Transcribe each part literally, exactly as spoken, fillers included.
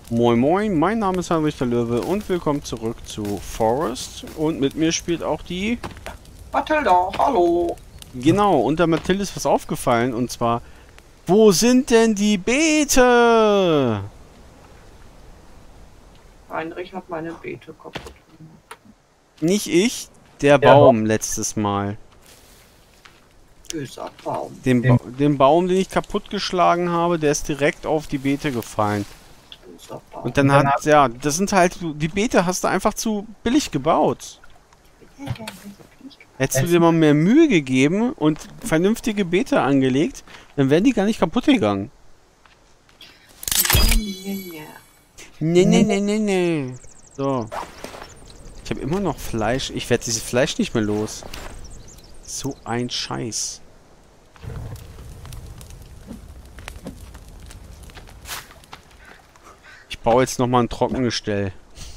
Moin Moin, mein Name ist Heinrich der Löwe und willkommen zurück zu Forest. Und mit mir spielt auch die... Mathilda, hallo. Genau, und der Mathilde ist was aufgefallen und zwar... Wo sind denn die Beete? Heinrich hat meine Beete kaputt gemacht. Nicht ich, der Der Baum. Baum letztes Mal. Böser Baum. Den, ba Den den Baum, den ich kaputtgeschlagen habe, der ist direkt auf die Beete gefallen. böser Baum. Und dann hat, ja, das sind halt, die Beete hast du einfach zu billig gebaut. Hättest du dir mal mehr Mühe gegeben und vernünftige Beete angelegt, dann wären die gar nicht kaputt gegangen. Nee, nee, nee, nee, nee. So. Ich habe immer noch Fleisch. Ich werde dieses Fleisch nicht mehr los. So ein Scheiß. Ich baue jetzt nochmal ein Trockengestell.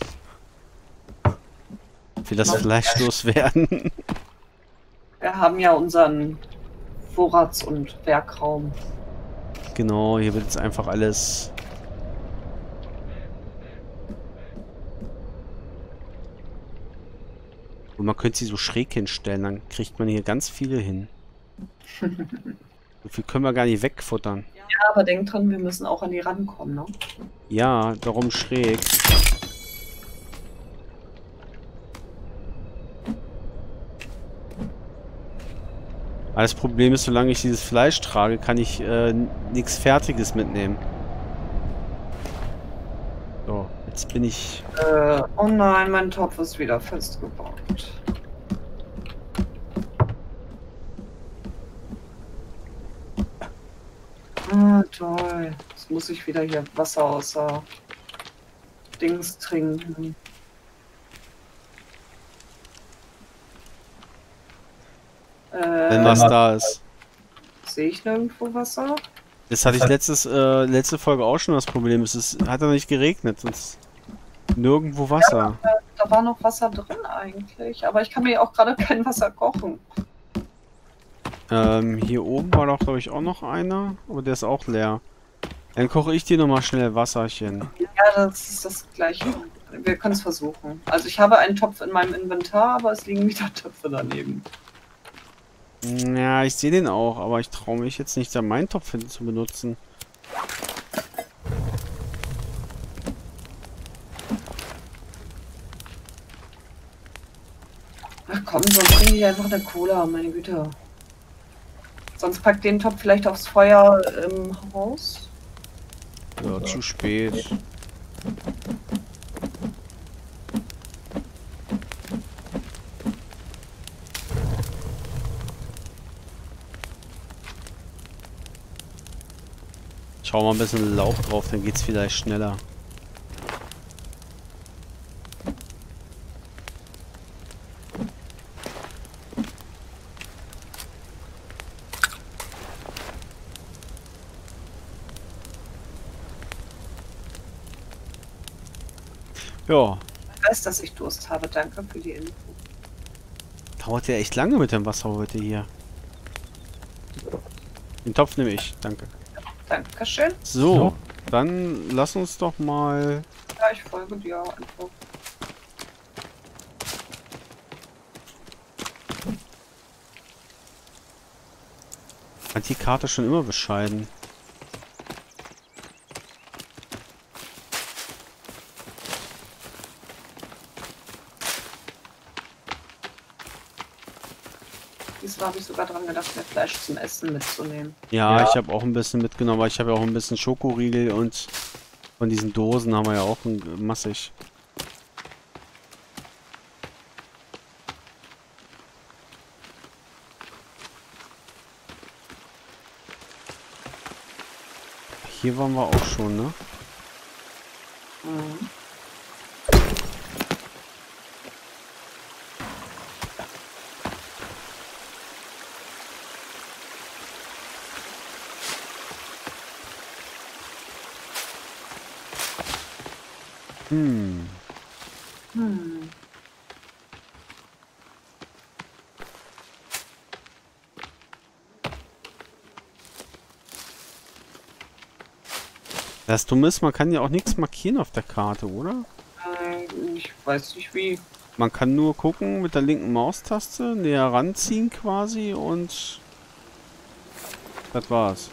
Ich will das Fleisch loswerden. Wir haben ja unseren Vorrats- und Werkraum. Genau, hier wird jetzt einfach alles... Und man könnte sie so schräg hinstellen, dann kriegt man hier ganz viele hin. So viel können wir gar nicht wegfuttern. Ja, aber denk dran, wir müssen auch an die rankommen, ne? Ja, darum schräg. Aber das Problem ist, solange ich dieses Fleisch trage, kann ich äh, nichts Fertiges mitnehmen. So, jetzt bin ich... Äh, oh nein, mein Topf ist wieder festgebaut. Ah, toll. Jetzt muss ich wieder hier Wasser außer Dings trinken. Wenn Äh, was da ist. sehe ich nirgendwo Wasser? Das hatte ich letztes, äh, letzte Folge auch schon das Problem. Es ist, hat ja nicht geregnet, sonst nirgendwo Wasser. Ja, da war noch Wasser drin eigentlich, aber ich kann mir auch gerade kein Wasser kochen. Ähm, hier oben war doch, glaube ich, auch noch einer, aber der ist auch leer. Dann koche ich dir nochmal schnell Wasserchen. Ja, das ist das Gleiche. Wir können es versuchen. Also ich habe einen Topf in meinem Inventar, aber es liegen wieder Töpfe daneben. Ja, ich sehe den auch, aber ich traue mich jetzt nicht, da meinen Topf hin zu benutzen. Ach komm, sonst bringe ich einfach eine Cola, meine Güte. Sonst packt den Topf vielleicht aufs Feuer im Haus. Ja, zu spät. Schau mal ein bisschen Laub drauf, dann geht's vielleicht schneller. Ja, Ich weiß, dass ich Durst habe. Danke für die Info. dauert ja echt lange mit dem Wasser heute hier. Den Topf nehme ich, danke. Dankeschön. So, dann lass uns doch mal... Ja, ich folge dir einfach. Hat die Karte schon immer bescheiden. Diesmal habe ich sogar dran gedacht, mir Fleisch zum Essen mitzunehmen. Ja, Ja. ich habe auch ein bisschen mitgenommen, aber ich habe ja auch ein bisschen Schokoriegel und von diesen Dosen haben wir ja auch ein, massig. Hier waren wir auch schon, ne? Mhm. Hm. Hm. Das Dumme ist, man kann ja auch nichts markieren auf der Karte, oder? Äh, ich weiß nicht wie. Man kann nur gucken mit der linken Maustaste, näher ranziehen quasi und das war's.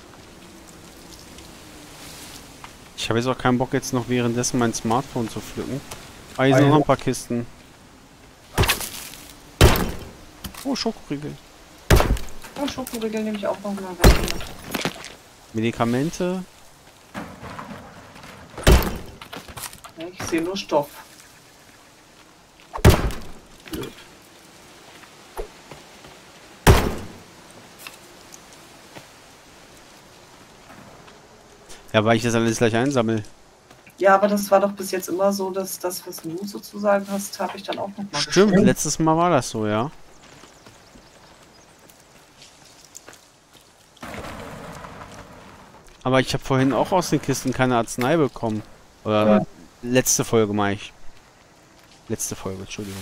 Ich habe jetzt auch keinen Bock jetzt noch währenddessen mein Smartphone zu pflücken. Ah, hier sind noch ein paar Kisten. Oh, Schokoriegel. Oh, Schokoriegel nehme ich auch noch mal weg. Medikamente. Ja, ich sehe nur Stoff. Blöd. Ja, weil ich das alles gleich einsammle. Ja, aber das war doch bis jetzt immer so, dass das, was du sozusagen hast, habe ich dann auch noch mal Stimmt, gespielt. letztes Mal war das so, ja. Aber ich habe vorhin auch aus den Kisten keine Arznei bekommen. Oder Ja. letzte Folge, meine ich. Letzte Folge, Entschuldigung.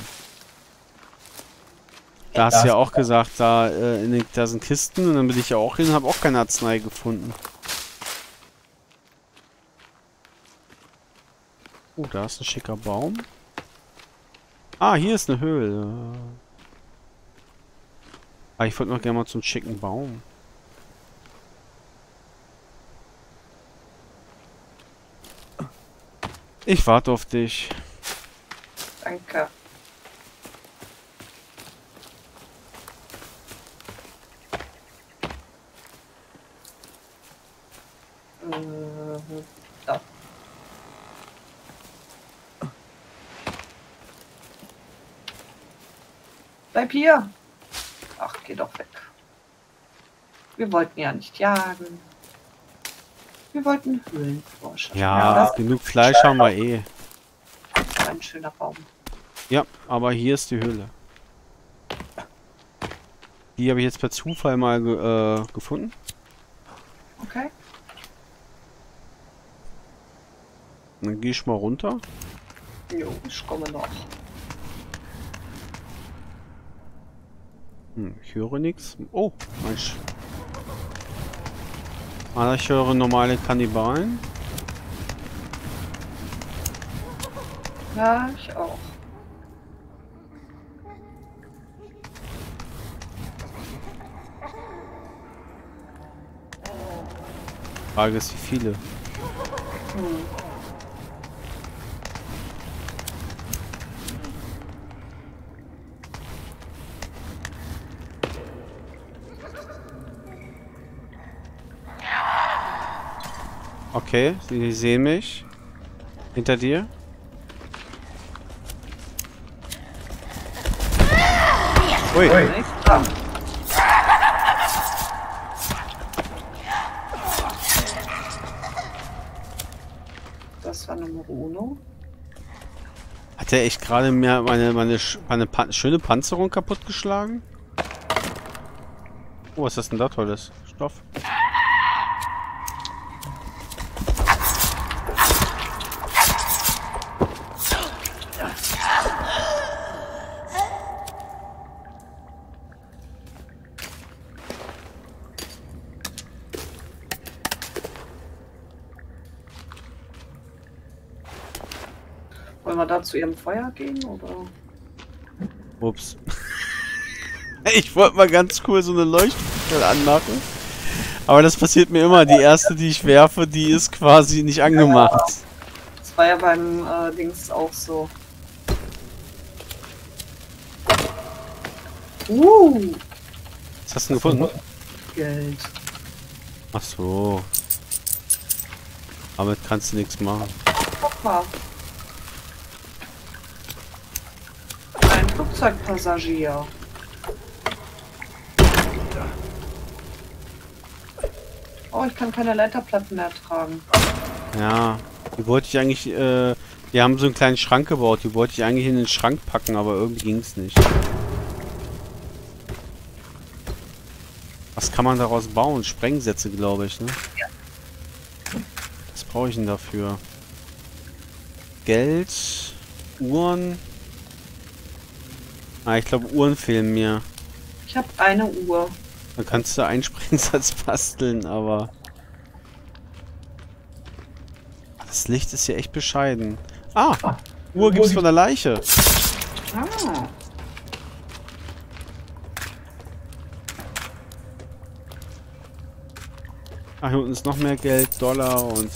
Da hast du ja auch gesagt, da, äh, in den, da sind Kisten und dann bin ich ja auch hin und habe auch keine Arznei gefunden. Oh, da ist ein schicker Baum. Ah, hier ist eine Höhle. Ah, ich wollte noch gerne mal zum schicken Baum. Ich warte auf dich. Danke. Äh, da. Bleib hier. Ach, geh doch weg. Wir wollten ja nicht jagen. Wir wollten Höhlenforscher. Ja, das genug Fleisch haben wir eh. ist ein schöner Baum. Ja, aber hier ist die Höhle. Die habe ich jetzt per Zufall mal ge äh, gefunden. Okay. Dann gehe ich mal runter. Jo, ich komme noch. Hm, ich höre nichts. Oh, Mensch. Ah, ich höre normale Kannibalen. Ja, ich auch. Frage ist, wie viele. Hm. Okay, sie sehen mich. Hinter dir. Ui. Nichts dran. Das war Nummer uno. Hat er echt gerade mir meine, meine, sch- meine pa schöne Panzerung kaputtgeschlagen? Oh, was ist das denn da tolles? Stoff. Wollen wir da zu ihrem Feuer gehen, oder? Ups. Ich wollte mal ganz cool so eine Leuchtstelle anmachen. Aber das passiert mir immer. Die erste, die ich werfe, die ist quasi nicht angemacht. Das war ja beim äh, Dings auch so. Uh, Was hast du denn gefunden? Geld. Ach so. Damit kannst du nichts machen. Guck mal. Ein Flugzeugpassagier. Oh, ich kann keine Leiterplatten mehr tragen. Ja. Die wollte ich eigentlich, äh, die haben so einen kleinen Schrank gebaut. Die wollte ich eigentlich in den Schrank packen, aber irgendwie ging es nicht. Was kann man daraus bauen? Sprengsätze, glaube ich, ne? Ja. Was brauche ich denn dafür? Geld, Uhren. Ah, ich glaube, Uhren fehlen mir. Ich habe eine Uhr. Da kannst du einen Sprengsatz basteln, aber... Das Licht ist hier echt bescheiden. Ah! Uhr gibt's von der Leiche. Ah. Ach, hier unten ist noch mehr Geld, Dollar und...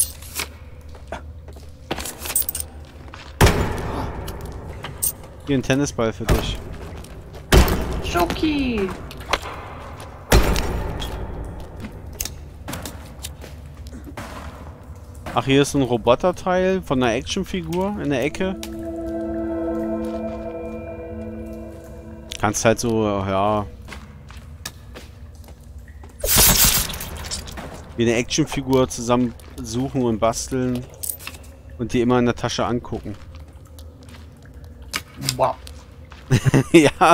Hier ein Tennisball für dich. Schoki! Ach, hier ist ein Roboterteil von einer Actionfigur in der Ecke. Kannst halt so, ja... wie eine Actionfigur zusammen suchen und basteln und die immer in der Tasche angucken. Wow. Ja.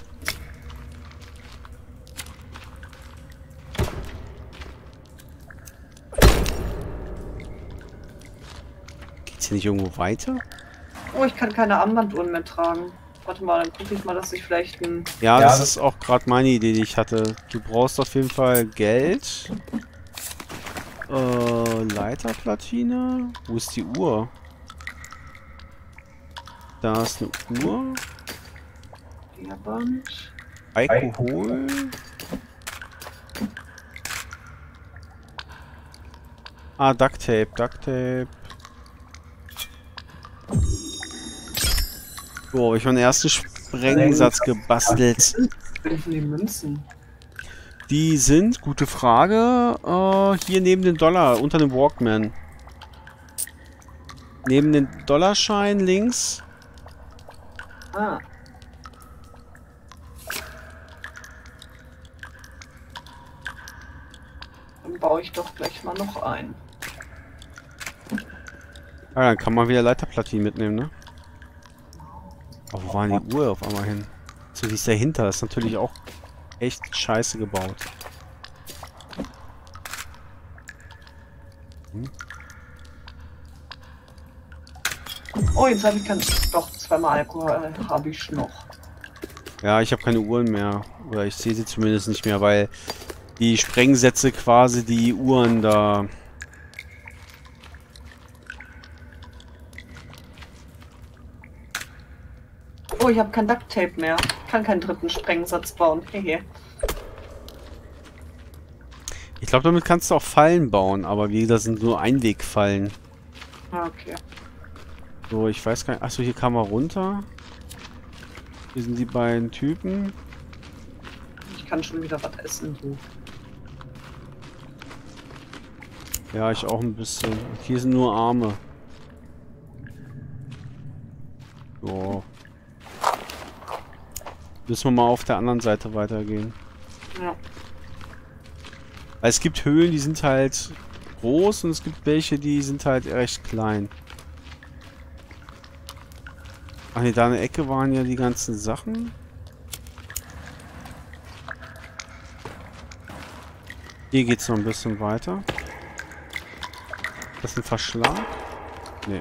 Geht's hier nicht irgendwo weiter? Oh, ich kann keine Armbanduhren mehr tragen. Warte mal, dann gucke ich mal, dass ich vielleicht ein... Ja, ja, das ist auch gerade meine Idee, die ich hatte. Du brauchst auf jeden Fall Geld. Äh, Leiterplatine? Wo ist die Uhr? Da ist eine Uhr. Diaband. Alkohol. Ah, Ducktape, Ducktape. So, habe ich meinen ersten Sprengsatz gebastelt. Wo sind die Münzen? Die sind, gute Frage, äh, hier neben den Dollar, unter dem Walkman. Neben den Dollarschein links. Ah. Dann baue ich doch gleich mal noch ein. Ah, dann kann man wieder Leiterplatinen mitnehmen, ne? Oh, wo war denn die Uhr auf einmal hin? So, die ist dahinter. Das ist natürlich auch echt scheiße gebaut. Hm. Oh, jetzt habe ich kein... Doch, zweimal Alkohol habe ich noch. Ja, ich habe keine Uhren mehr. Oder ich sehe sie zumindest nicht mehr, weil die Sprengsätze quasi die Uhren da... Oh, ich habe kein Ducktape mehr. Ich kann keinen dritten Sprengsatz bauen. Hehe. Ich glaube, damit kannst du auch Fallen bauen, aber wie gesagt, sind nur Einwegfallen. Ah, okay. So, ich weiß gar nicht. Achso, hier kann man runter. Hier sind die beiden Typen. Ich kann schon wieder was essen, du. Ja, ich auch ein bisschen. Hier sind nur Arme. So. Müssen wir mal auf der anderen Seite weitergehen. Ja. Weil es gibt Höhlen, die sind halt groß und es gibt welche, die sind halt recht klein. Ach ne, da in der Ecke waren ja die ganzen Sachen. Hier geht's noch ein bisschen weiter. Das ist ein Verschlag? Ne.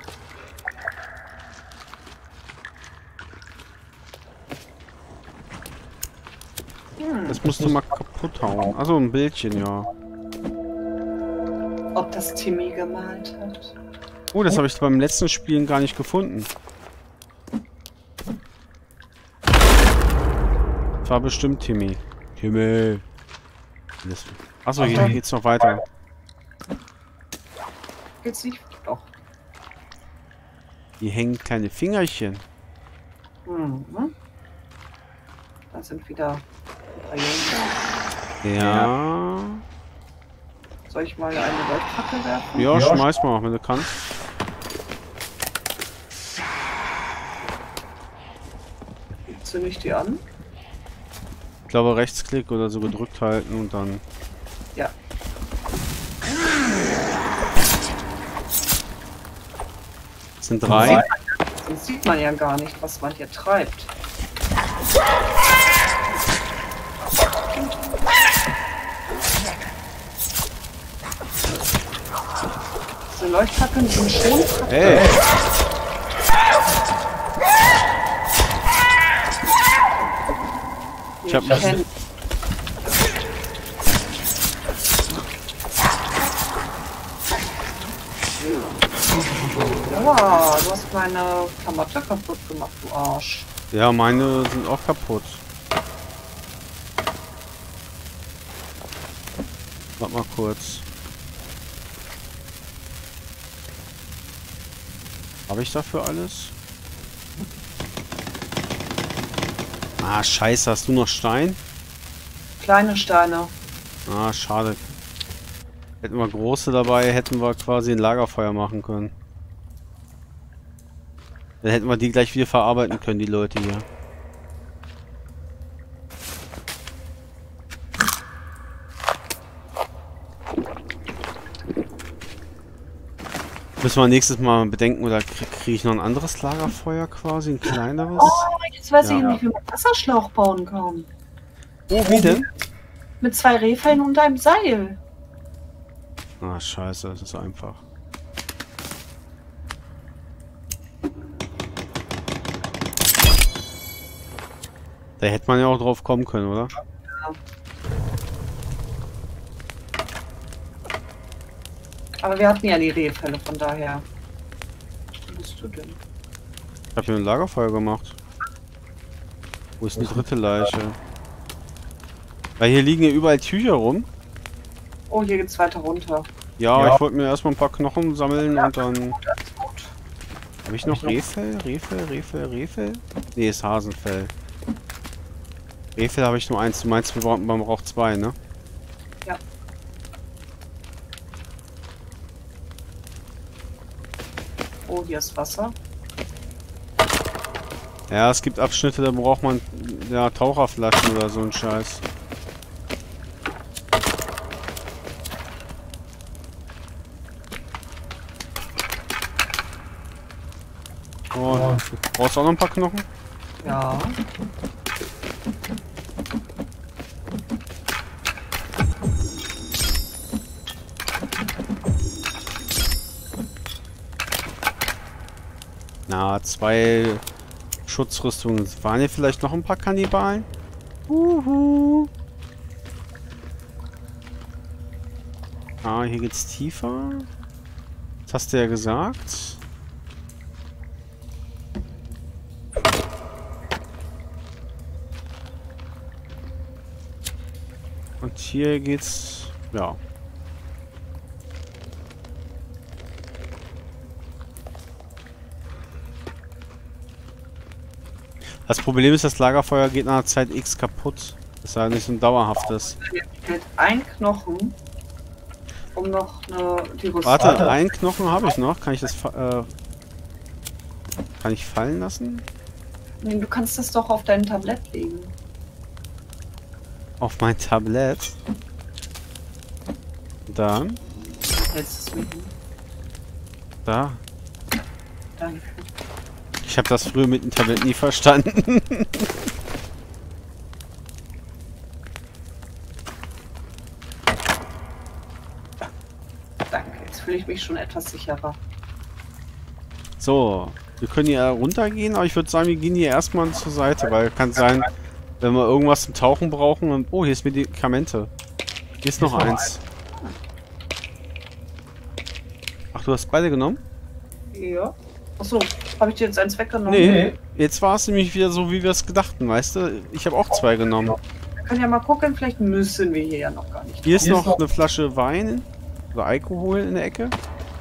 Das musst du mal kaputt hauen. Also ein Bildchen, ja. Ob das Timmy gemalt hat? Oh, das habe ich beim letzten Spielen gar nicht gefunden. Das war bestimmt Timmy. Timmy. Achso, hier geht's noch weiter. Geht's nicht? Doch. Hier hängen kleine Fingerchen. Mhm. Da sind wieder ein paar Jungs. Ja. Soll ich mal eine Leuchtfackel werfen? Ja, schmeiß mal, wenn du kannst. Zünd ich die an? Ich glaube, Rechtsklick oder so gedrückt halten und dann... Ja. Das sind drei. Sonst sieht man ja gar nicht, was man hier treibt. Diese Leuchtfackeln sind schon... Hey! Ich hab Ich kenn- Ja, du hast meine Klamotte kaputt gemacht, du Arsch. Ja, meine sind auch kaputt. Warte mal kurz. Habe ich dafür alles? Ah, scheiße, hast du noch Stein? Kleine Steine. Ah, schade. Hätten wir große dabei, hätten wir quasi ein Lagerfeuer machen können. Dann hätten wir die gleich wieder verarbeiten können, die Leute hier. Müssen wir nächstes Mal bedenken, oder kriege krieg ich noch ein anderes Lagerfeuer quasi, ein kleineres? Oh, jetzt weiß Ja. ich nicht, wie man Wasserschlauch bauen kann. Oh, wie denn? Mit zwei Rehfellen und einem Seil. Ah, scheiße, das ist einfach. Da hätte man ja auch drauf kommen können, oder? Aber wir hatten ja die Rehfelle, von daher. Wo bist du denn? Ich habe hier ein Lagerfeuer gemacht. Wo ist die dritte Leiche? Weil hier liegen ja überall Tücher rum. Oh, hier geht's weiter runter. Ja, Ja. ich wollte mir erstmal ein paar Knochen sammeln und dann... Gut, alles gut. Habe ich noch Rehfell? Rehfell, Rehfell, Rehfell? Nee, ist Hasenfell. Rehfell habe ich nur eins. Du meinst, wir brauchen, man braucht zwei, ne? Ja. Oh, hier ist Wasser. Ja, es gibt Abschnitte, da braucht man ja Taucherflaschen oder so ein Scheiß. Oh, brauchst du auch noch ein paar Knochen? Ja. Na, zwei Schutzrüstungen. Waren hier vielleicht noch ein paar Kannibalen? Uhu. Ah, hier geht's tiefer. Das hast du ja gesagt. Und hier geht's... ja. Das Problem ist, das Lagerfeuer geht nach einer Zeit X kaputt. Das ist ja nicht so ein dauerhaftes. Mir fehlt ein Knochen, um noch eine die Rüstung. Warte, einen Knochen habe ich noch. Kann ich das fa- äh, kann ich fallen lassen? Nee, du kannst das doch auf dein Tablett legen. Auf mein Tablett. Dann. Hältst es mir hin. Da. Danke. Ich habe das früher mit dem Tablett nie verstanden. Danke. Jetzt fühle ich mich schon etwas sicherer. So. Wir können hier runtergehen, aber ich würde sagen, wir gehen hier erstmal zur Seite, weil kann sein, wenn wir irgendwas zum Tauchen brauchen. Und, oh, hier ist Medikamente. Hier ist noch eins. Ach, du hast beide genommen? Ja. Achso, habe ich dir jetzt eins weggenommen? Nee, jetzt war es nämlich wieder so, wie wir es gedachten, weißt du? Ich habe auch zwei genommen. Wir können ja mal gucken, vielleicht müssen wir hier ja noch gar nicht. Hier ist Hier ist noch noch- eine Flasche Wein oder Alkohol in der Ecke.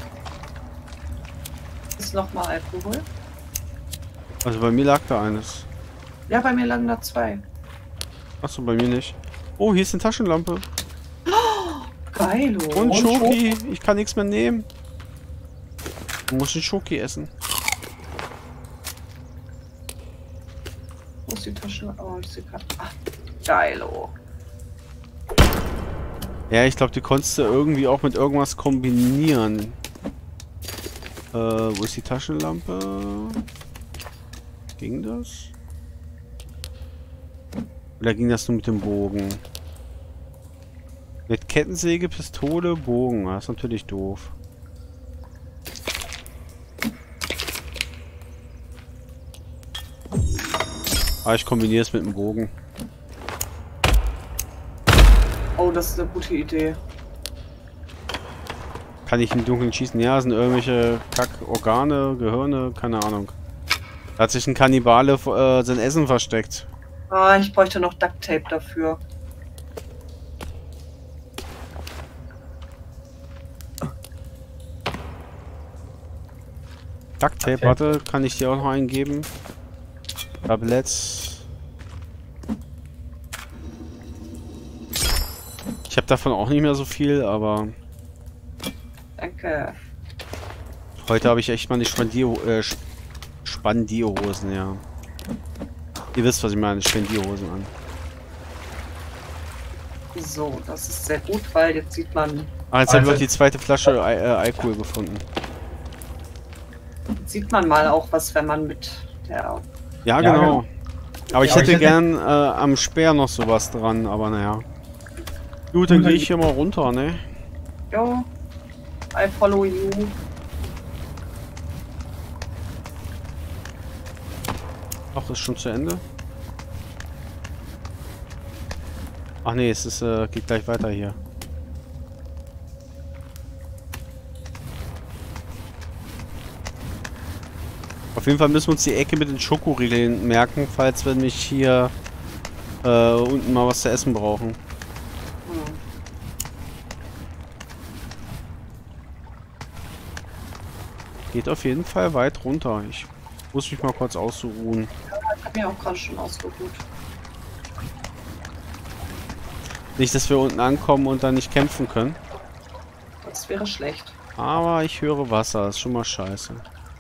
Ist noch mal Alkohol? Also bei mir lag da eines. Ja, bei mir lagen da zwei. Achso, bei mir nicht. Oh, hier ist eine Taschenlampe. Geilo. Und Und Schoki. Ich kann nichts mehr nehmen. Du musst den Schoki essen. Wo ist die Tasche? Oh, ich sehe gerade. Ach, geilo. Ja, ich glaube, die konntest du irgendwie auch mit irgendwas kombinieren. Äh, wo ist die Taschenlampe? Ging das? Oder ging das nur mit dem Bogen? Mit Kettensäge, Pistole, Bogen. Das ist natürlich doof. Aber ich kombiniere es mit dem Bogen. Oh, das ist eine gute Idee. kann ich im Dunkeln schießen? Ja, sind irgendwelche Kackorgane, Gehirne, keine Ahnung. Da hat sich ein Kannibale äh, sein Essen versteckt. Ah, ich bräuchte noch Duct Tape dafür. Duct Tape, okay. Warte, kann ich dir auch noch eingeben? Tabletts. Ich habe davon auch nicht mehr so viel, aber... Danke. Heute habe ich echt mal die Spandier äh, Spandierhosen, ja. Ihr wisst, was ich meine, Spandierhosen an. So, das ist sehr gut, weil jetzt sieht man... Ah, jetzt haben wir auch die zweite Flasche Alkohol gefunden. Jetzt sieht man mal auch was, wenn man mit der... Ja, genau. Ja, genau. Aber ich ja, hätte ich gern hätte... Äh, am Speer noch sowas dran, aber naja. Gut, dann gehe ich hier mal runter, ne? Jo, I follow you. Ach, ist schon zu Ende? Ach nee, es ist, äh, geht gleich weiter hier. Auf jeden Fall müssen wir uns die Ecke mit den Schokoriegeln merken, falls wir mich hier äh, unten mal was zu essen brauchen. Hm. Geht auf jeden Fall weit runter. Ich muss mich mal kurz ausruhen. Ja, ich hab mir auch gerade schon ausgeruht. Nicht, dass wir unten ankommen und dann nicht kämpfen können. Das wäre schlecht. Aber ich höre Wasser, das ist schon mal scheiße.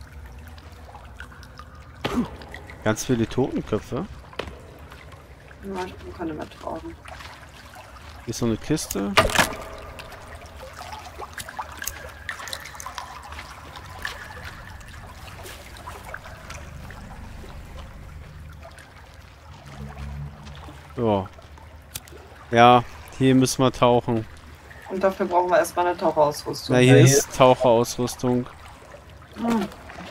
Ganz viele Totenköpfe. Ja, ich kann keine mehr tragen. Hier ist so eine Kiste. So. Ja, hier müssen wir tauchen. Und dafür brauchen wir erstmal eine Taucherausrüstung. Na, hier ja, ist Taucherausrüstung. Hm.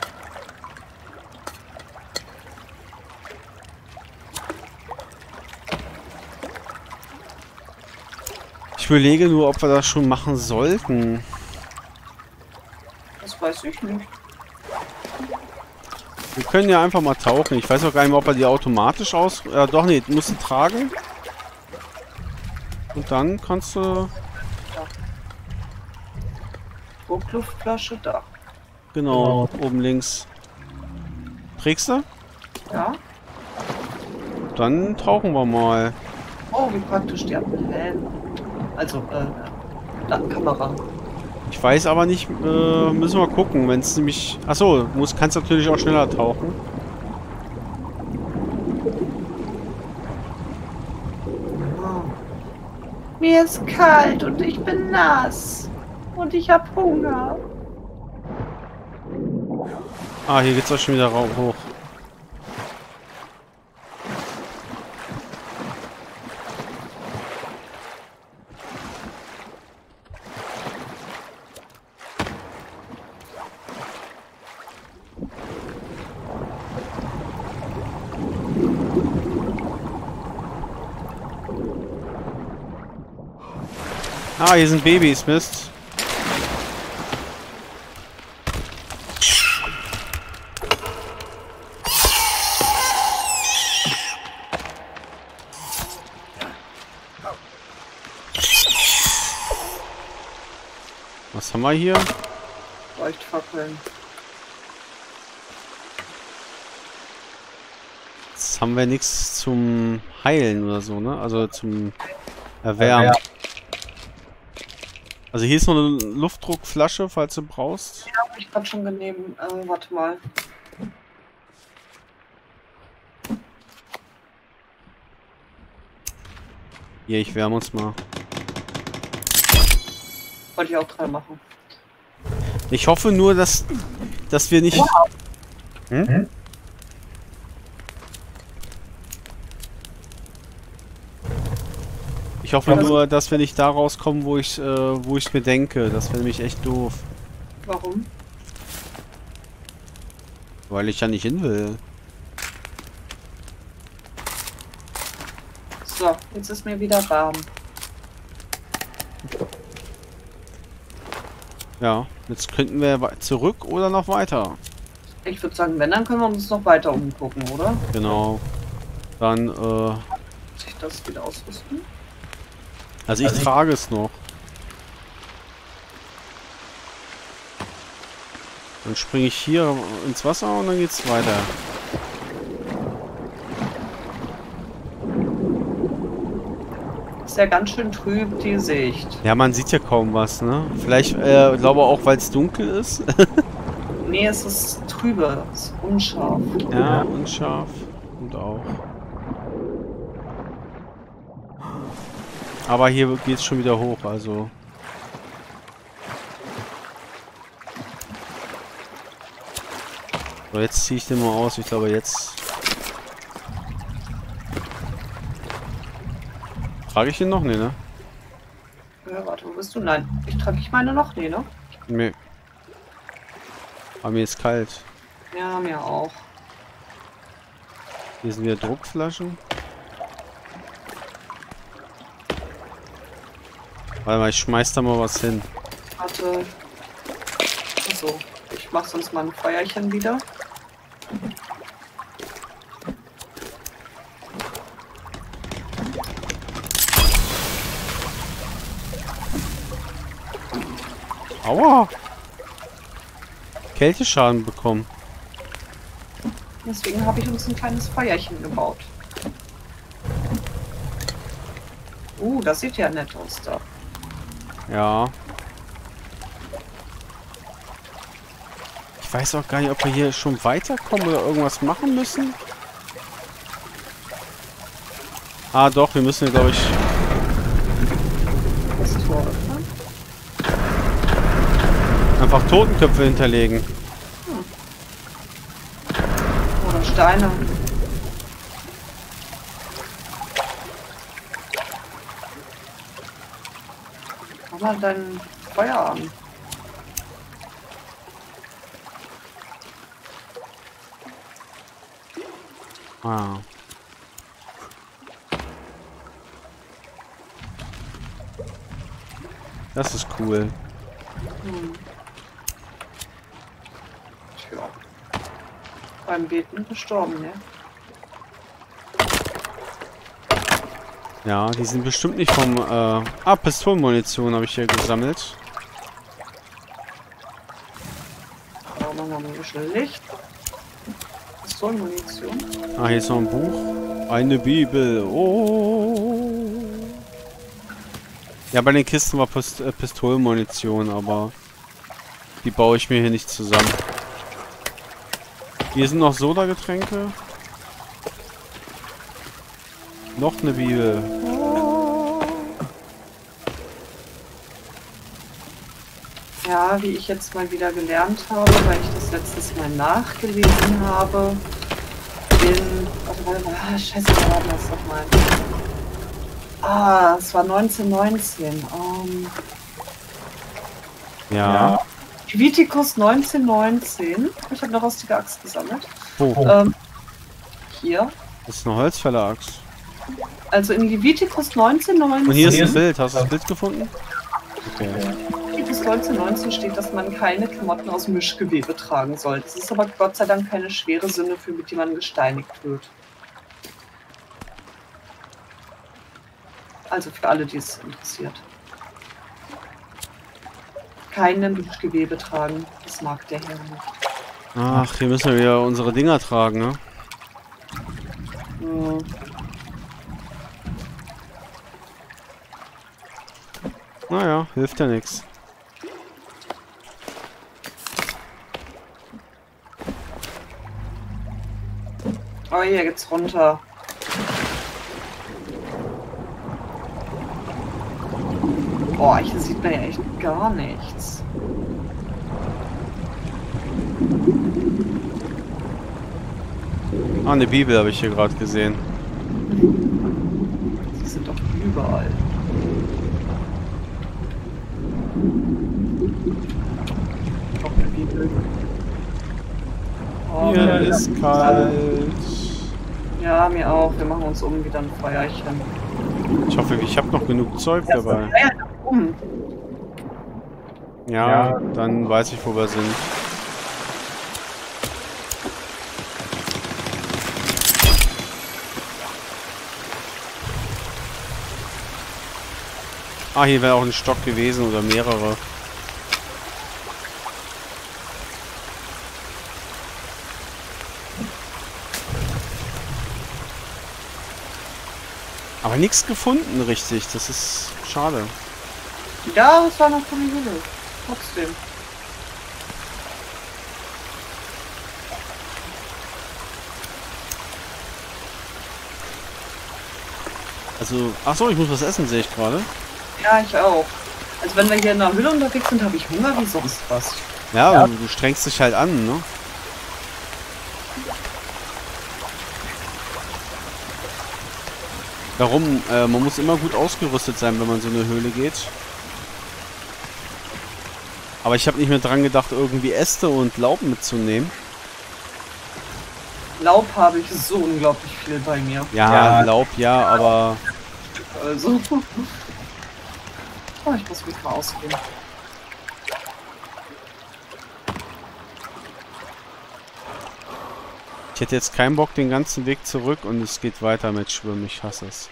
Ich überlege nur, ob wir das schon machen sollten. Das weiß ich nicht. Wir können ja einfach mal tauchen. Ich weiß auch gar nicht mehr, ob er die automatisch aus... Ja, doch, nee, du musst sie tragen. Und dann kannst du... Ja. Druckluftflasche da. Genau, genau, oben links. Trägst du? Ja. Dann tauchen wir mal. Oh, wie praktisch, die haben einen Helm. Also, äh, Kamera. Ich weiß aber nicht, äh, müssen wir gucken, wenn es nämlich... Achso, muss, kannst natürlich auch schneller tauchen. Oh. Mir ist kalt und ich bin nass. Und ich hab Hunger. Ah, hier geht's auch schon wieder hoch. Ah, hier sind Babys, Mist. Was haben wir hier? Leuchtfackeln. Jetzt haben wir nichts zum Heilen oder so, ne? Also zum Erwärmen. Ja. Also hier ist noch eine Luftdruckflasche, falls du brauchst. Ja, hab ich gerade schon genommen. Äh, warte mal. Hier, ich wärme uns mal. Wollte ich auch dran machen. Ich hoffe nur, dass, dass wir nicht... Wow. Hm? Hm? Ich hoffe nur, dass wir nicht da rauskommen, wo ich äh, wo ich mir denke. Das wäre nämlich echt doof. Warum? Weil ich ja nicht hin will. So, jetzt ist mir wieder warm. Ja, jetzt könnten wir wei- zurück oder noch weiter. Ich würde sagen, wenn, dann können wir uns noch weiter umgucken, oder? Genau. Dann, äh, Muss ich das wieder ausrüsten? also ich Also ich- trage es noch. Dann springe ich hier ins Wasser und dann geht's weiter. Ist ja ganz schön trüb, die Sicht. Ja, man sieht ja kaum was, ne? Vielleicht, äh, glaube auch, weil es dunkel ist. Nee, es ist trübe, es ist unscharf. Ja, unscharf. Und auch. Aber hier geht's schon wieder hoch, also. So, jetzt ziehe ich den mal aus. Ich glaube, jetzt. Trage ich den noch? Nee, ne? Ja, warte, wo bist du? Nein, ich trage ich meine noch, nee, ne? Nee. Aber mir ist kalt. Ja, mir auch. Hier sind wieder Druckflaschen. Warte mal, ich schmeiß da mal was hin. Warte. Achso, ich mach sonst mal ein Feuerchen wieder. Aua! Kälteschaden bekommen. Deswegen habe ich uns ein kleines Feuerchen gebaut. Uh, das sieht ja nett aus da. Ja. Ich weiß auch gar nicht, ob wir hier schon weiterkommen oder irgendwas machen müssen. Ah, doch, wir müssen, glaube ich... Das Tor öffnen. einfach Totenköpfe hinterlegen. Oder Steine. Mach mal dein Feuer an. Ah. Das ist cool. Hm. Tja. Beim Beten gestorben, ne? Ja, die sind bestimmt nicht vom... Äh ah, Pistolenmunition habe ich hier gesammelt. Da machen wir mal ein bisschen Licht. Pistolenmunition. Ah, hier ist noch ein Buch. Eine Bibel. Oh. Ja, bei den Kisten war Pist äh, Pistolenmunition, aber die baue ich mir hier nicht zusammen. Hier sind noch Soda-Getränke. Noch eine Bibel. Ja, wie ich jetzt mal wieder gelernt habe, weil ich das letztes Mal nachgelesen habe. In. Warte, warte, warte. Ah, scheiße, wo war das nochmal? Ah, es war neunzehnhundertneunzehn. Um, Ja. Leviticus neunzehnhundertneunzehn. Ich habe eine rostige Axt gesammelt. Wo? Ähm, hier. Das ist eine Holzfäller-Axt. Also in Leviticus neunzehnhundertneunzehn. Und hier ist Hier ein ist- Bild. Hast du das Bild gefunden? Okay. Leviticus neunzehnhundertneunzehn steht, dass man keine Klamotten aus Mischgewebe tragen soll. Das ist aber Gott sei Dank keine schwere Sünde, für mit die man gesteinigt wird. Also für alle, die es interessiert. Keine Mischgewebe tragen. Das mag der Herr nicht. Ach, hier müssen wir wieder unsere Dinger tragen, ne? Hm. Naja, hilft ja nichts. Oh, hier geht's runter. Boah, hier sieht man ja echt gar nichts. Ah, eine Bibel habe ich hier gerade gesehen. Die sind doch überall. Auch eine Bibel. Oh, Hier ja, ist kalt. Ja, mir auch. Wir machen uns um wieder ein Feuerchen. Ich hoffe, ich habe noch genug Zeug dabei. Ja, ja, um. Ja, Ja. dann weiß ich, wo wir sind. Ah, hier wäre auch ein Stock gewesen oder mehrere. Aber nichts gefunden, richtig. Das ist schade. Ja, es war noch von der Höhle. Trotzdem. Also, ach so, ich muss was essen, sehe ich gerade. Ja, ich auch. Also wenn wir hier in der Höhle unterwegs sind, habe ich Hunger wie sonst was. Ja, Ja. Du, du strengst dich halt an, ne? Darum, äh, man muss immer gut ausgerüstet sein, wenn man so eine Höhle geht. Aber ich habe nicht mehr dran gedacht, irgendwie Äste und Laub mitzunehmen. Laub habe ich so unglaublich viel bei mir. Ja, Ja. Laub, ja, aber Also. Oh, ich muss mich mal ausgehen. ich hätte jetzt keinen Bock den ganzen Weg zurück und es geht weiter mit Schwimmen. Ich hasse es.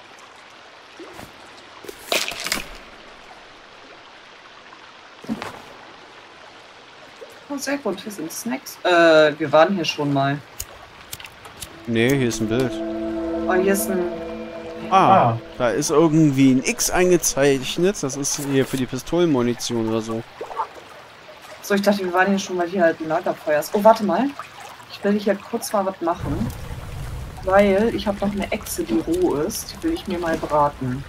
Oh, sehr gut, hier sind Snacks. Äh, wir waren hier schon mal. Nee, hier ist ein Bild. Oh, hier ist ein... Ah, Ah. da ist irgendwie ein X eingezeichnet. Das ist hier für die Pistolenmunition oder so. So, ich dachte, wir waren hier schon mal hier halt ein Lagerfeuer ist. Oh, warte mal. Ich will hier kurz mal was machen. Weil ich habe noch eine Echse, die roh ist. Die will ich mir mal braten.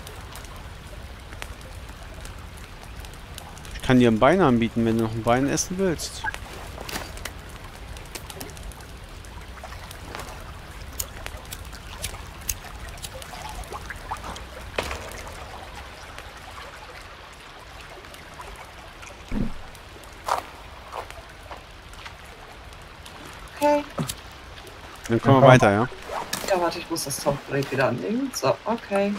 Ich kann dir ein Bein anbieten, wenn du noch ein Bein essen willst. Okay. Dann kommen wir weiter, ja? Ja, warte, ich muss das Tauchgerät wieder anlegen. So, okay.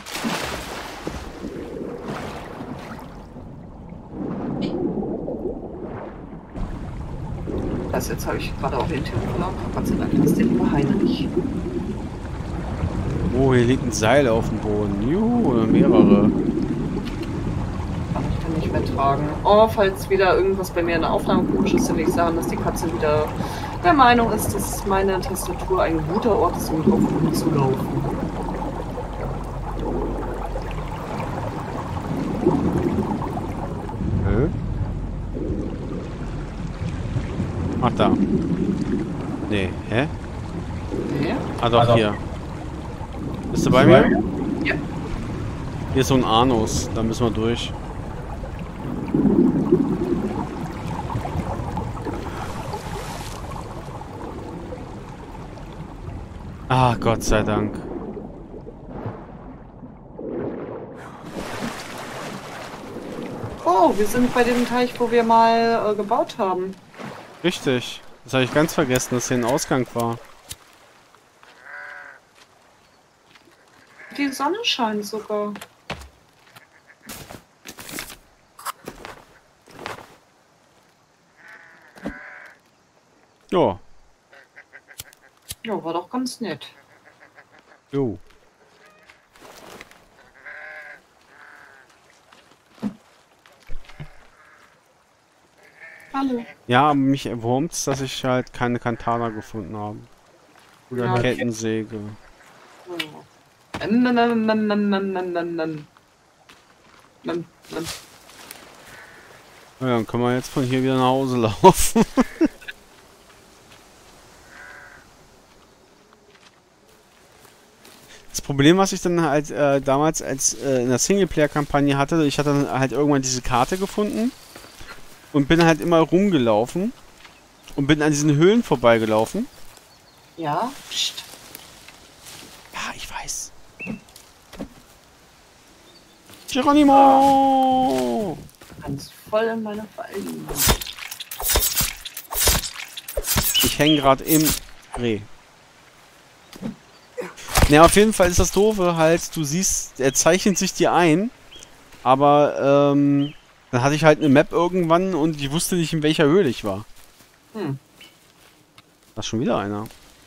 Also jetzt habe ich gerade auch den Türen verloren. Gott sei Dank ist der liebe Heinrich. Oh, hier liegt ein Seil auf dem Boden. Juhu, oder mehrere. Kann ich den nicht mehr tragen. Oh, falls wieder irgendwas bei mir in der Aufnahme komisch ist, will ich sagen, dass die Katze wieder der Meinung ist, dass meine Tastatur ein guter Ort ist, um drauf rumzulaufen. Hä? Ach, da. Nee, hä? Nee? Ah, doch, Also- hier. Bist du bei mir? Ja. Hier ist so ein Anus. Da müssen wir durch. Ah, Gott sei Dank. Oh, wir sind bei dem Teich, wo wir mal äh, gebaut haben. Richtig. Das habe ich ganz vergessen, dass hier ein Ausgang war. Die Sonne scheint sogar. Ja. Ja, war doch ganz nett. Jo. Hallo. Ja, mich wurmt's, dass ich halt keine Katana gefunden habe. Oder Ja, okay. Kettensäge. Oh. Ähm, ähm, ähm, ähm, ähm, ähm, ähm, ähm, ähm. Ähm, ähm. Ja, dann können wir jetzt von hier wieder nach Hause laufen. Das Problem, was ich dann halt äh, damals als äh, in der Singleplayer-Kampagne hatte, ich hatte dann halt irgendwann diese Karte gefunden und bin halt immer rumgelaufen und bin an diesen Höhlen vorbeigelaufen. Ja, pst. Ja, ich weiß. Geronimo! Ganz voll in meiner Fallen. Ich hänge gerade im Reh. Ne, auf jeden Fall ist das Doofe halt, du siehst, er zeichnet sich dir ein, aber ähm, Dann hatte ich halt eine Map irgendwann und ich wusste nicht, in welcher Höhle ich war. Hm. Da ist schon wieder einer.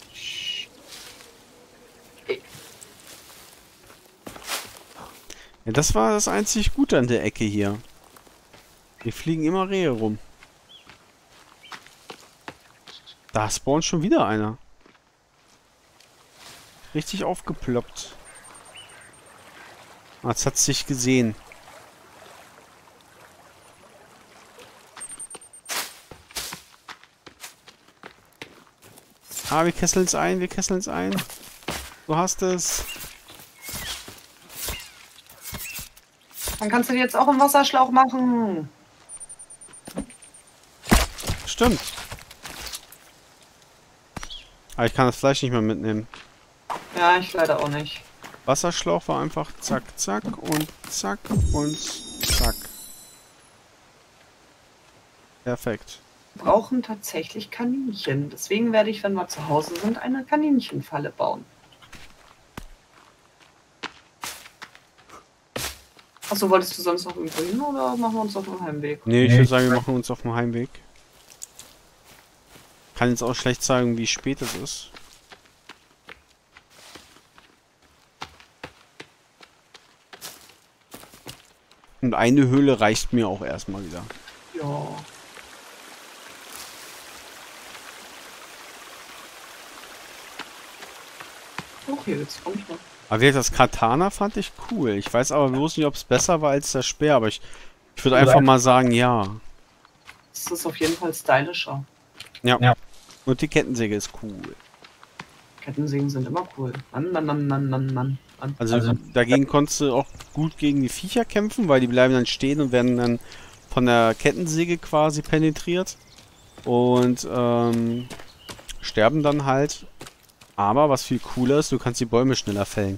Ja, das war das einzig Gute an der Ecke hier. Hier fliegen immer Rehe rum. Da spawnt schon wieder einer. Richtig aufgeploppt. Ah, jetzt hat es sich gesehen. Ah, wir kesseln es ein, wir kesseln es ein. Du hast es. Dann kannst du jetzt auch einen Wasserschlauch machen. Stimmt. Aber ich kann das Fleisch nicht mehr mitnehmen. Ja, ich leider auch nicht. Wasserschlauch war einfach zack, zack und zack und zack. Perfekt. Wir brauchen tatsächlich Kaninchen. Deswegen werde ich, wenn wir zu Hause sind, eine Kaninchenfalle bauen. Achso, wolltest du sonst noch irgendwo hin oder machen wir uns auf dem Heimweg? Nee, ich würde sagen, wir machen uns auf dem Heimweg. Kann jetzt auch schlecht sagen, wie spät es ist. Und eine Höhle reicht mir auch erstmal wieder. Ja. Okay, jetzt komm ich mal. Aber wie gesagt, das Katana fand ich cool. Ich weiß aber bloß nicht, ob es besser war als der Speer, aber ich, ich würde einfach mal sagen, ja. Das ist auf jeden Fall stylischer. Ja. ja. Und die Kettensäge ist cool. Kettensägen sind immer cool. Mann, Mann, Mann, Mann, Mann, Mann. Also, also dagegen konntest du auch gut gegen die Viecher kämpfen, weil die bleiben dann stehen und werden dann von der Kettensäge quasi penetriert. Und ähm, sterben dann halt. Aber was viel cooler ist, du kannst die Bäume schneller fällen.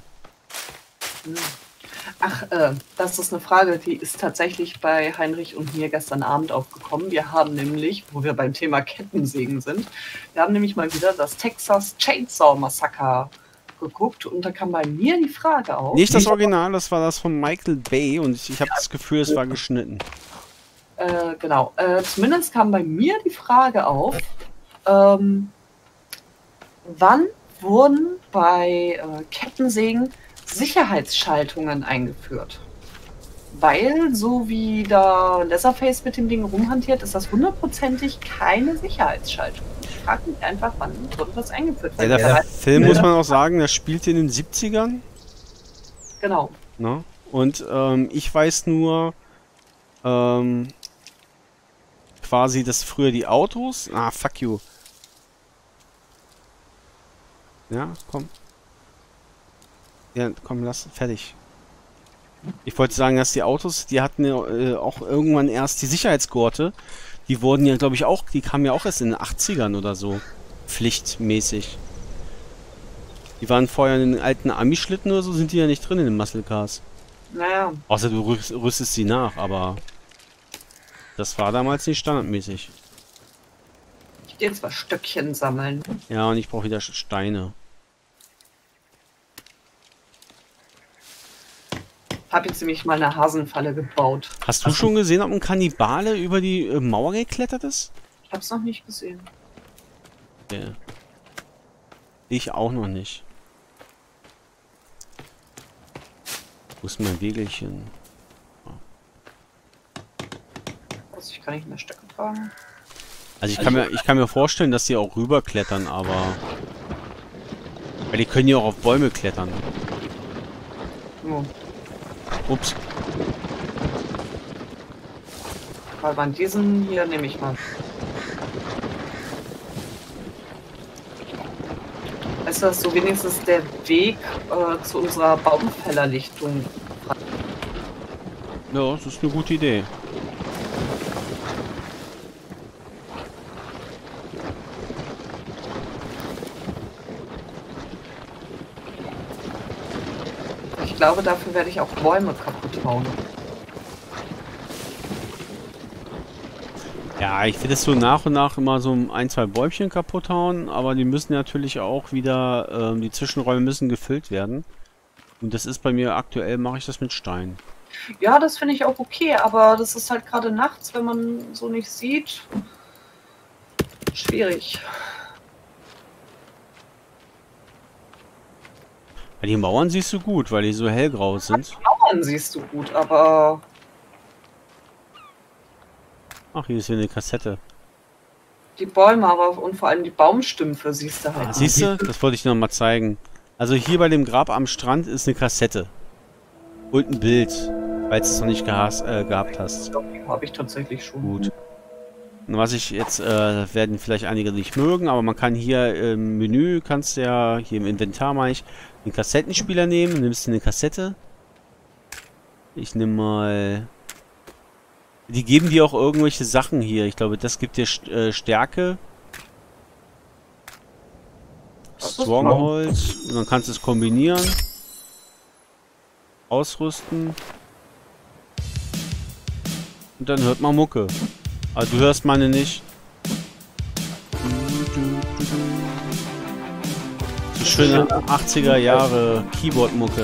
Ach, äh, das ist eine Frage, die ist tatsächlich bei Heinrich und mir gestern Abend aufgekommen. Wir haben nämlich, wo wir beim Thema Kettensägen sind, wir haben nämlich mal wieder das Texas Chainsaw Massacre geguckt und da kam bei mir die Frage auf. Nicht das Original, das war das von Michael Bay und ich, ich habe das Gefühl, es war geschnitten. Äh, genau, äh, zumindest kam bei mir die Frage auf, ähm, wann wurden bei äh, Kettensägen Sicherheitsschaltungen eingeführt? Weil, so wie da Leatherface mit dem Ding rumhantiert, ist das hundertprozentig keine Sicherheitsschaltung. Ich frage mich einfach, wann wurde das eingeführt? Ja, der ja, Film, muss man auch sagen, der spielt in den siebzigern. Genau. Ne? Und ähm, ich weiß nur, ähm, quasi, dass früher die Autos... Ah, fuck you. Ja, komm. Ja, komm, lass, fertig. Ich wollte sagen, dass die Autos, die hatten ja äh, auch irgendwann erst die Sicherheitsgurte. Die wurden ja, glaube ich, auch, die kamen ja auch erst in den achtzigern oder so. Pflichtmäßig. Die waren vorher in den alten Ami-Schlitten oder so, sind die ja nicht drin in den Muscle Cars. Naja. Außer du rüst, rüstest sie nach, aber das war damals nicht standardmäßig. Ich gehe jetzt mal Stöckchen sammeln. Ja, und ich brauche wieder Steine. Habe jetzt nämlich mal eine Hasenfalle gebaut. Hast du schon gesehen, ob ein Kannibale über die äh, Mauer geklettert ist? Ich habe es noch nicht gesehen. Ja. Ich auch noch nicht. Wo ist mein Wegelchen? Also ich kann nicht mehr Stöcke tragen. Also ich kann mir, ich kann mir vorstellen, dass die auch rüberklettern, aber... Weil die können ja auch auf Bäume klettern. Oh. Ups. Weil bei diesen hier nehme ich mal. Weißt du, dass so wenigstens der Weg äh, zu unserer Baumfällerlichtung. Ja, das ist eine gute Idee. Ich glaube, dafür werde ich auch Bäume kaputt hauen. Ja, ich will das so nach und nach immer so ein, zwei Bäumchen kaputt hauen, aber die müssen natürlich auch wieder, ähm, die Zwischenräume müssen gefüllt werden. Und das ist bei mir aktuell, mache ich das mit Stein. Ja, das finde ich auch okay, aber das ist halt gerade nachts, wenn man so nicht sieht, schwierig. Ja, die Mauern siehst du gut, weil die so hellgrau sind. Die Mauern siehst du gut, aber... Ach, hier ist hier eine Kassette. Die Bäume aber und vor allem die Baumstümpfe siehst du halt. Ah, siehst du? Das wollte ich dir noch mal zeigen. Also hier bei dem Grab am Strand ist eine Kassette. Und ein Bild, falls du es noch nicht gehas äh, gehabt hast. Habe ich tatsächlich schon. Gut. Und was ich jetzt, äh, werden vielleicht einige nicht mögen, aber man kann hier im Menü, kannst du ja, hier im Inventar mache ich, den Kassettenspieler nehmen, nimmst du eine Kassette. Ich nehme mal... Die geben dir auch irgendwelche Sachen hier. Ich glaube, das gibt dir St äh, Stärke. Stronghold. Und dann kannst du es kombinieren. Ausrüsten. Und dann hört man Mucke. Aber du hörst meine nicht. So schöne achtziger Jahre Keyboard-Mucke.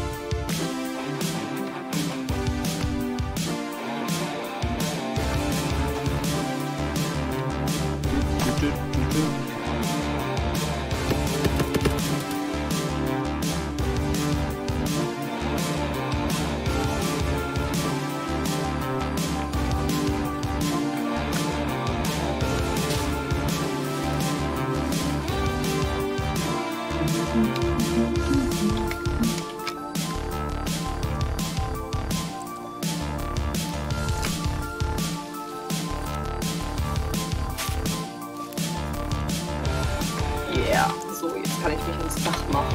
Yeah, so, jetzt kann ich mich ins Dach machen.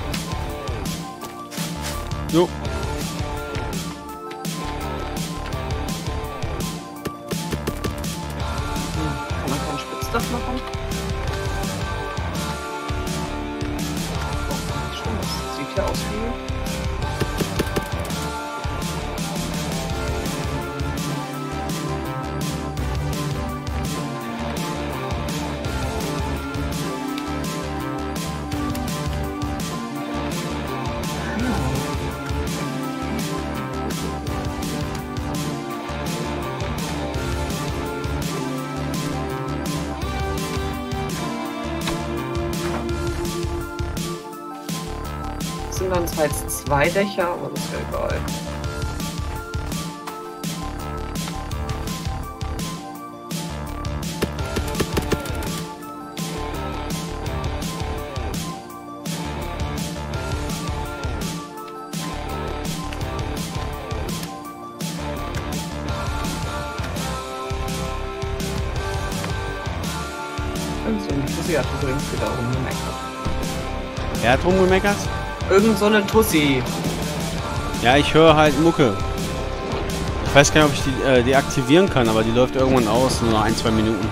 Jo. Kann man kein Spitzdach machen? Oh, schön, das sieht ja aus wie... sind dann zwar jetzt zwei Dächer, aber das ist ja egal. Und so, die Tussi hat übrigens wieder rumgemeckert. Er hat rumgemeckert? Irgend so eine Tussi. Ja, ich höre halt Mucke. Ich weiß gar nicht, ob ich die äh, deaktivieren kann, aber die läuft irgendwann aus, nur noch ein, zwei Minuten.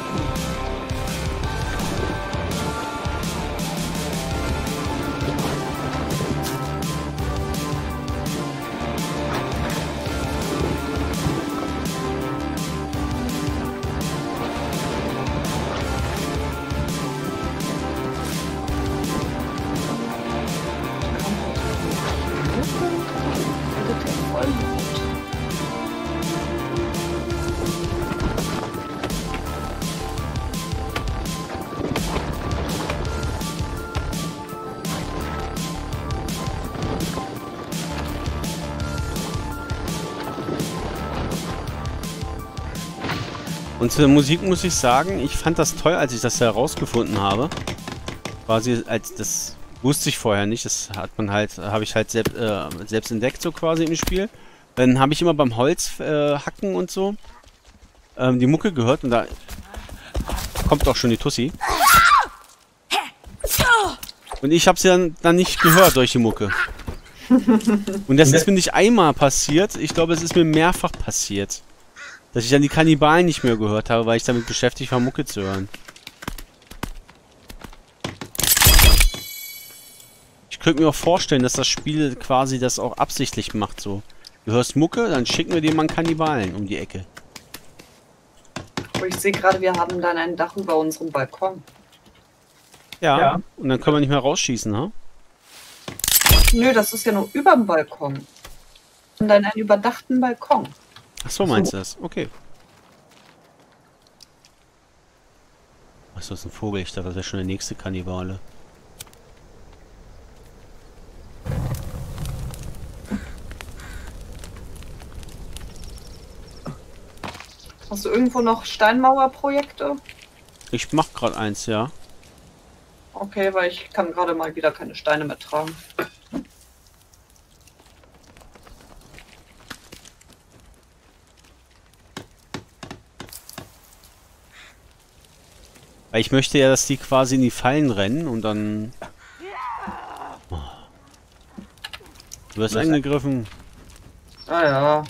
Und zur Musik muss ich sagen, ich fand das toll, als ich das herausgefunden habe. Quasi, als das wusste ich vorher nicht. Das hat man halt, habe ich halt selbst, äh, selbst entdeckt, so quasi im Spiel. Dann habe ich immer beim Holz äh, hacken und so ähm, die Mucke gehört und da kommt auch schon die Tussi. Und ich habe sie dann, dann nicht gehört durch die Mucke. Und das ist mir nicht einmal passiert. Ich glaube, es ist mir mehrfach passiert. Dass ich dann die Kannibalen nicht mehr gehört habe, weil ich damit beschäftigt war, Mucke zu hören. Ich könnte mir auch vorstellen, dass das Spiel quasi das auch absichtlich macht, so. Du hörst Mucke, dann schicken wir dir mal einen Kannibalen um die Ecke. Oh, ich sehe gerade, wir haben dann ein Dach über unserem Balkon. Ja, Ja. Und dann können wir nicht mehr rausschießen, ha? Nö, das ist ja nur über dem Balkon. dann einen überdachten Balkon. Ach so, meinst du das? Okay. Was ist das, ein Vogel? Ich dachte, das wäre schon der nächste Kannibale. Hast du irgendwo noch Steinmauerprojekte? Ich mach gerade eins, ja. Okay, weil ich kann gerade mal wieder keine Steine mehr tragen. Weil ich möchte ja, dass die quasi in die Fallen rennen und dann... Oh. Du wirst angegriffen. Ah ja.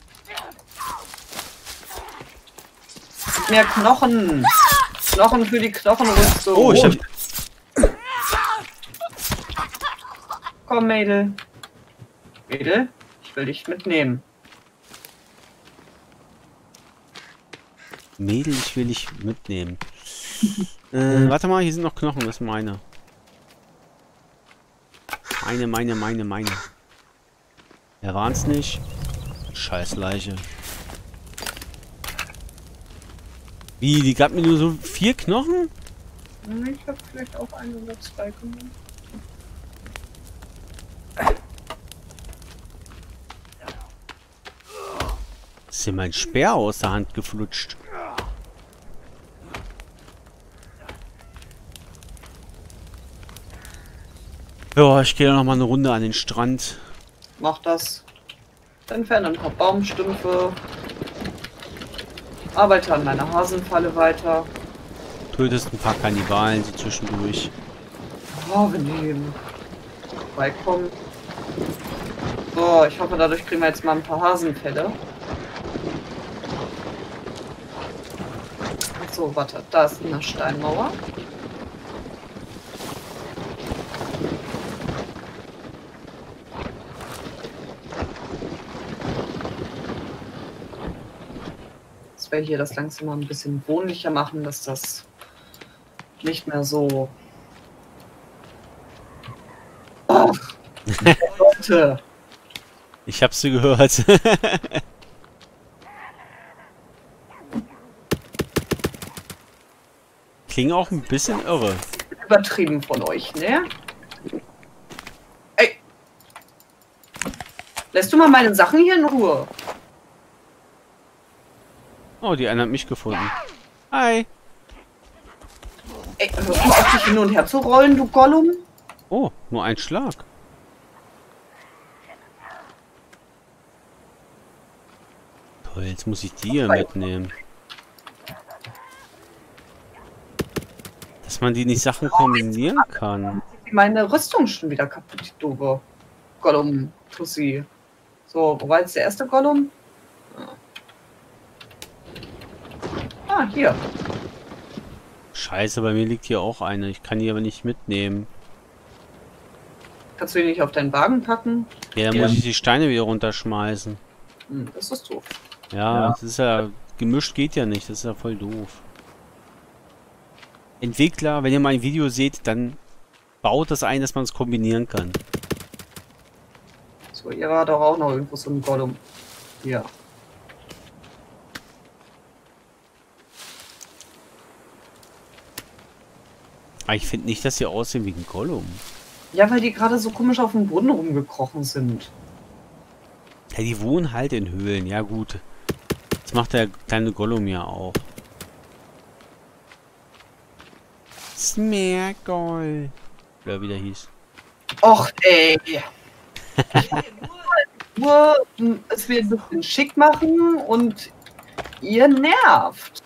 Mehr Knochen. Knochen für die Knochenrüstung. Oh, ich hab... Komm, Mädel. Mädel, ich will dich mitnehmen. Mädel, ich will dich mitnehmen. äh, warte mal, hier sind noch Knochen, das ist meine. Meine, meine, meine, meine. Ja, waren's nicht? Scheiß Leiche. Wie, die gab mir nur so vier Knochen? Ich habe vielleicht auch ein oder zwei genommen. Ist hier mein Speer aus der Hand geflutscht? Ja, ich gehe noch mal eine Runde an den Strand. Mach das. Entferne ein paar Baumstümpfe. Arbeite an meiner Hasenfalle weiter. Tötest ein paar Kannibalen so zwischendurch. Oh, wir nehmen. Vorbeikommen. So, ich hoffe, dadurch kriegen wir jetzt mal ein paar Hasenfälle. So, warte, da ist eine Steinmauer. Dass wir hier das langsam mal ein bisschen wohnlicher machen, dass das nicht mehr so... Ach, Leute. Ich hab's dir gehört. Klingt auch ein bisschen irre. Übertrieben von euch, ne? Ey! Lässt du mal meine Sachen hier in Ruhe? Oh, die eine hat mich gefunden. Hi. Ey, hörst du mal auf, dich hin und her zu rollen, du Gollum? Oh, nur ein Schlag. Toll, jetzt muss ich die hier mitnehmen. Dass man die nicht Sachen kombinieren kann. Meine Rüstung schon wieder kaputt, die doofe Gollum Tussi. So, wo war jetzt der erste Gollum? Ah, hier. Scheiße, bei mir liegt hier auch eine. Ich kann die aber nicht mitnehmen. Kannst du die nicht auf deinen Wagen packen? Ja, dann Ja. muss ich die Steine wieder runterschmeißen. Hm, das ist doof. Ja, Ja. das ist ja... Gemischt geht ja nicht. Das ist ja voll doof. Entwickler, wenn ihr mal ein Video seht, dann baut das ein, dass man es kombinieren kann. So, hier war doch auch noch irgendwo so ein Gollum. Ja. Aber ich finde nicht, dass sie aussehen wie ein Gollum. Ja, weil die gerade so komisch auf dem Boden rumgekrochen sind. Ja, die wohnen halt in Höhlen. Ja, gut. Das macht der kleine Gollum ja auch. Smeargol. Oder wie der hieß. Och, ey. Nur, nur, dass wir ein bisschen schick machen und ihr nervt.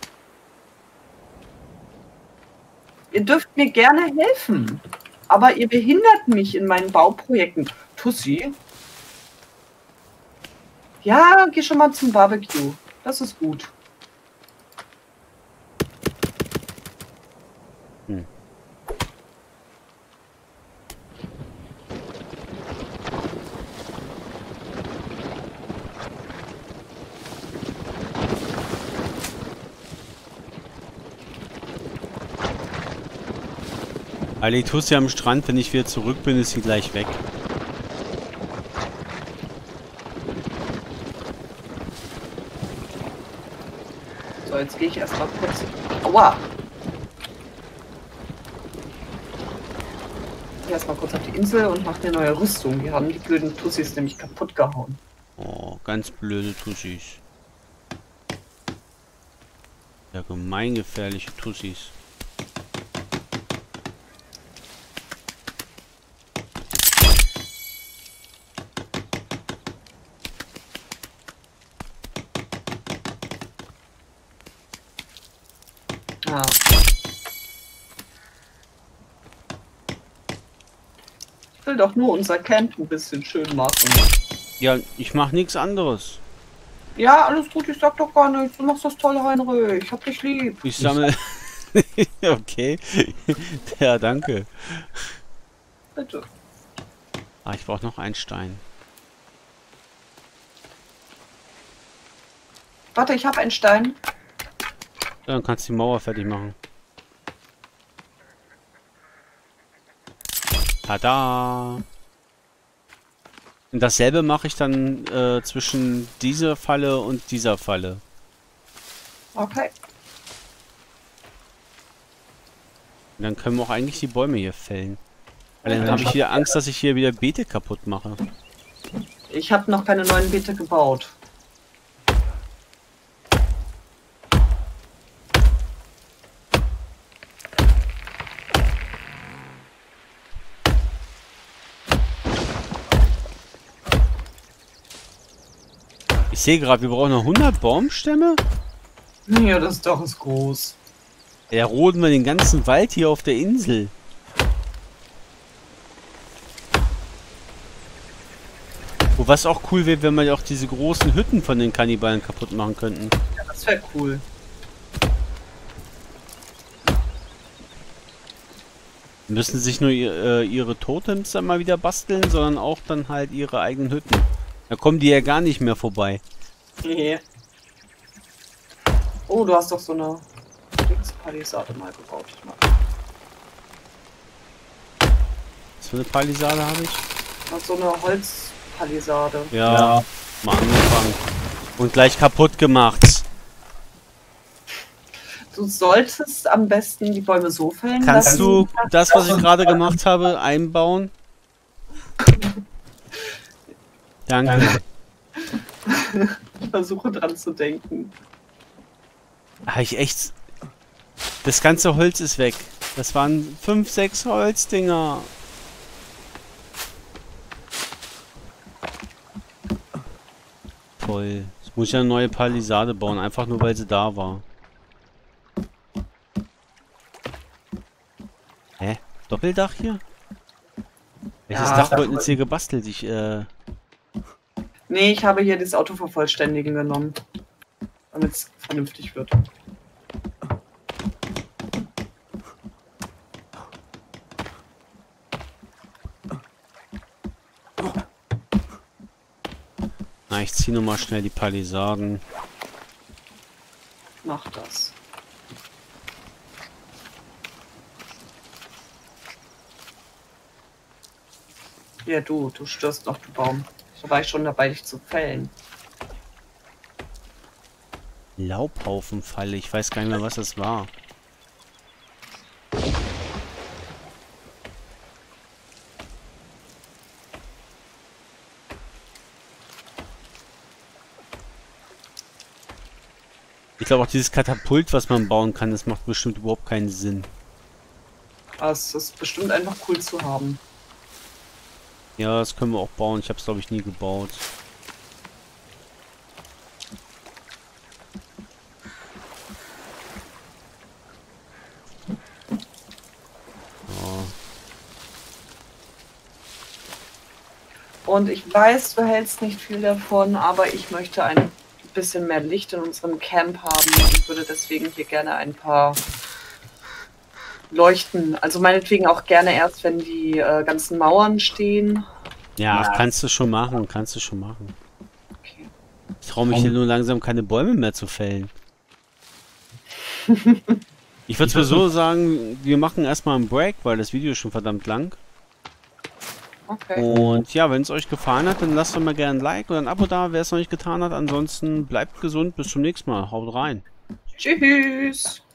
Ihr dürft mir gerne helfen, aber ihr behindert mich in meinen Bauprojekten. Tussi? Ja, geh schon mal zum Barbecue. Das ist gut. Hm. Alle die Tussi am Strand, wenn ich wieder zurück bin, ist sie gleich weg. So, jetzt gehe ich erstmal kurz. Aua! Erstmal kurz auf die Insel und mache eine neue Rüstung. Die haben die blöden Tussis nämlich kaputt gehauen. Oh, ganz blöde Tussis. Ja, gemeingefährliche Tussis. Ah. Ich will doch nur unser Camp ein bisschen schön machen. Ja, ich mach nichts anderes. Ja, alles gut, ich sag doch gar nichts. Du machst das toll, Heinrich. Ich hab dich lieb. Ich sammle. Okay. Ja, danke. Bitte. Ah, ich brauche noch einen Stein. Warte, ich habe einen Stein. Ja, dann kannst du die Mauer fertig machen. Tada! Und dasselbe mache ich dann äh, zwischen dieser Falle und dieser Falle. Okay. Und dann können wir auch eigentlich die Bäume hier fällen. Weil dann habe ich wieder Angst, dass ich hier wieder Beete kaputt mache. Ich habe noch keine neuen Beete gebaut. Ich sehe gerade, wir brauchen noch hundert Baumstämme. Ja, das Dach ist groß. Ja, roden wir den ganzen Wald hier auf der Insel. Wo was auch cool wäre, wenn wir auch diese großen Hütten von den Kannibalen kaputt machen könnten. Ja, das wäre cool. Müssen sich nur äh, ihre Totems dann mal wieder basteln, sondern auch dann halt ihre eigenen Hütten. Da kommen die ja gar nicht mehr vorbei. Nee. Oh, du hast doch so eine Palisade mal gebaut. Ich mag. Was für eine Palisade habe ich? Ach, so eine Holzpalisade. Ja, Ja. mal angefangen. Und gleich kaputt gemacht. Du solltest am besten die Bäume so fällen. Kannst dass du sie- das, was ich gerade gemacht habe, einbauen? Danke. Ich versuche dran zu denken. Habe ich echt... Das ganze Holz ist weg. Das waren fünf, sechs Holzdinger. Toll. Jetzt muss ich eine neue Palisade bauen, einfach nur weil sie da war. Hä? Doppeldach hier? Welches Ja, Dach Dach- wollten jetzt hier gebastelt? Ich, äh... Nee, ich habe hier das Auto vervollständigen genommen. Damit es vernünftig wird. Na, ich ziehe nochmal schnell die Palisaden. Mach das. Ja, du, du störst noch, du Baum. Da war ich schon dabei, dich zu fällen. Laubhaufenfalle. Ich weiß gar nicht mehr, was das war. Ich glaube auch dieses Katapult, was man bauen kann, das macht bestimmt überhaupt keinen Sinn. Aber es ist bestimmt einfach cool zu haben. Ja, das können wir auch bauen. Ich habe es glaube ich nie gebaut. Und ich weiß, du hältst nicht viel davon, aber ich möchte ein bisschen mehr Licht in unserem Camp haben und würde deswegen hier gerne ein paar Leuchten, also meinetwegen auch gerne erst, wenn die äh, ganzen Mauern stehen. Ja, Ja. kannst du schon machen, kannst du schon machen. Okay. Ich traue mich hier nur langsam keine Bäume mehr zu fällen. Ich würde sowieso sagen, wir machen erstmal einen Break, weil das Video ist schon verdammt lang. Okay. Und ja, wenn es euch gefallen hat, dann lasst doch mal gerne ein Like oder ein Abo da, wer es noch nicht getan hat. Ansonsten bleibt gesund, bis zum nächsten Mal. Haut rein. Tschüss.